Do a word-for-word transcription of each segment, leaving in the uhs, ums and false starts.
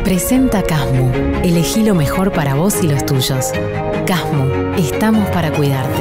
Presenta Casmu. Elegí lo mejor para vos y los tuyos. Casmu, estamos para cuidarte.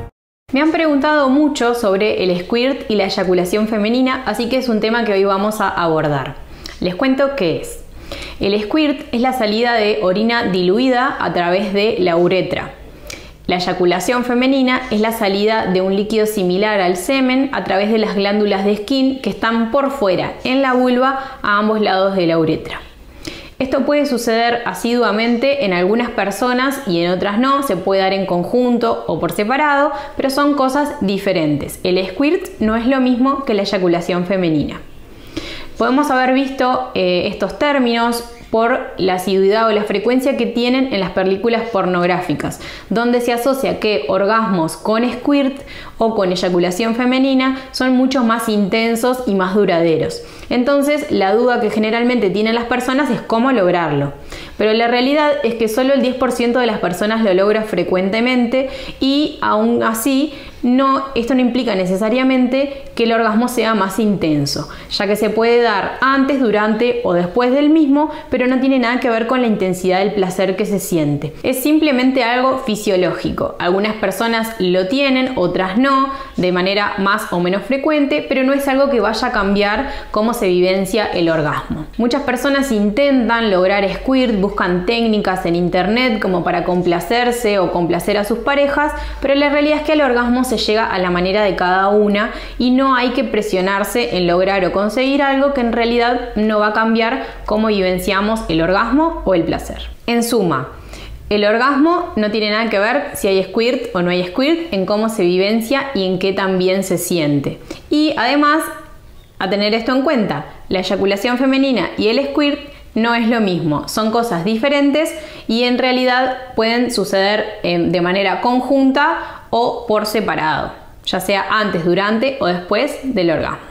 Me han preguntado mucho sobre el squirt y la eyaculación femenina, así que es un tema que hoy vamos a abordar. Les cuento qué es. El squirt es la salida de orina diluida a través de la uretra. La eyaculación femenina es la salida de un líquido similar al semen a través de las glándulas de Skene que están por fuera, en la vulva, a ambos lados de la uretra. Esto puede suceder asiduamente en algunas personas y en otras no, se puede dar en conjunto o por separado, pero son cosas diferentes. El squirt no es lo mismo que la eyaculación femenina. Podemos haber visto eh, estos términos por la asiduidad o la frecuencia que tienen en las películas pornográficas, donde se asocia que orgasmos con squirt o con eyaculación femenina son mucho más intensos y más duraderos. Entonces, la duda que generalmente tienen las personas es cómo lograrlo. Pero la realidad es que solo el diez por ciento de las personas lo logra frecuentemente y aún así no, esto no implica necesariamente que el orgasmo sea más intenso, ya que se puede dar antes, durante o después del mismo, pero no tiene nada que ver con la intensidad del placer que se siente. Es simplemente algo fisiológico. Algunas personas lo tienen, otras no, de manera más o menos frecuente, pero no es algo que vaya a cambiar cómo se vivencia el orgasmo. Muchas personas intentan lograr squirt, buscan técnicas en internet como para complacerse o complacer a sus parejas, pero la realidad es que el orgasmo se llega a la manera de cada una y no hay que presionarse en lograr o conseguir algo que en realidad no va a cambiar cómo vivenciamos el orgasmo o el placer. En suma, el orgasmo no tiene nada que ver si hay squirt o no hay squirt, en cómo se vivencia y en qué también se siente. Y además, a tener esto en cuenta, la eyaculación femenina y el squirt no es lo mismo, son cosas diferentes y en realidad pueden suceder eh, de manera conjunta o por separado, ya sea antes, durante o después del orgasmo.